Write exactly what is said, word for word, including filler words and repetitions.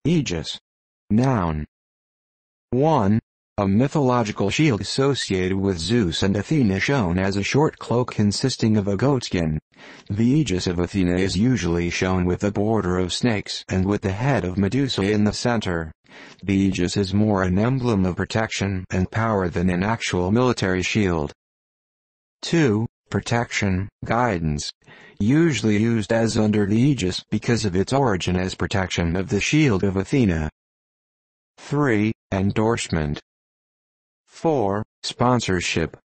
Aegis. Noun. one. A mythological shield associated with Zeus and Athena shown as a short cloak consisting of a goatskin. The Aegis of Athena is usually shown with a border of snakes and with the head of Medusa in the center. The Aegis is more an emblem of protection and power than an actual military shield. two. Protection, guidance. Usually used as under the Aegis because of its origin as protection of the shield of Athena. three. Endorsement. four. Sponsorship.